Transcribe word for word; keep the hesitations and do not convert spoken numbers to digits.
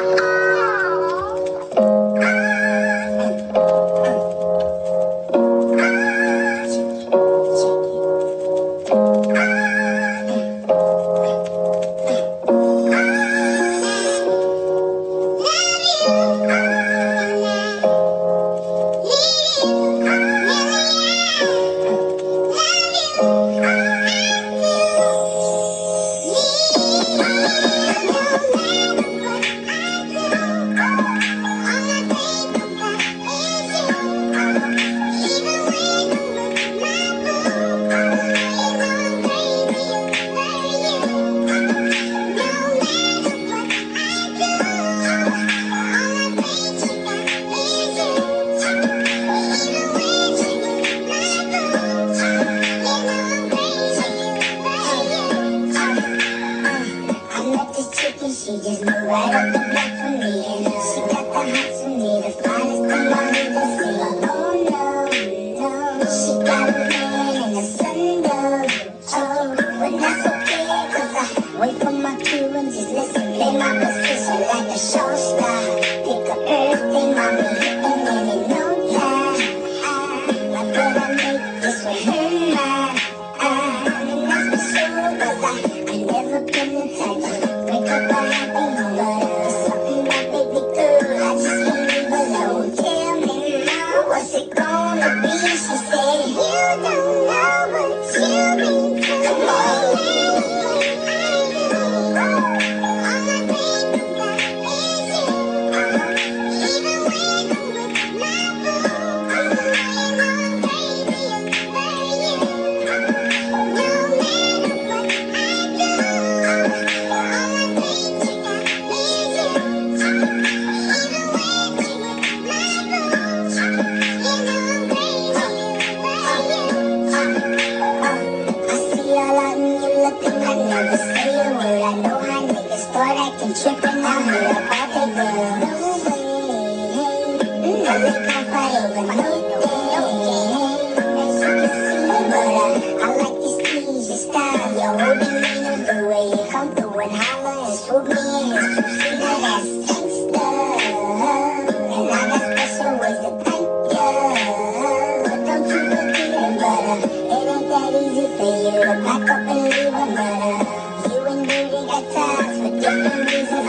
She just moved right up the block for me, and she got the hots for me, the finest thing I ever seen. Oh no, no, she got a man and a son, though. Oh, but that's okay, cause I wait for my cue and just listen, play my position like a show star. Pick up everything on me, hitting it in no time. Ah, I bet I make this with her mine. Ah, and that's for sure, cause I, I never been the type to wake up all happy, but there's something about baby girl, I just can't leave alone. Tell me now, what's it gonna be? She said, you don't know what you mean to me. Come on. Tripping out here about the girl. No way, no, they can't fight over no day. As you can see, but uh, I like your steeze, your style, your holding me, the way you come through and holler and swoop me in. It's too sweet, now that's gangsta. And I got special ways to thank ya. But don't you forget it, but uh, it ain't that easy for you to back up and leave a murder. You and Dirty got ties for different reasons.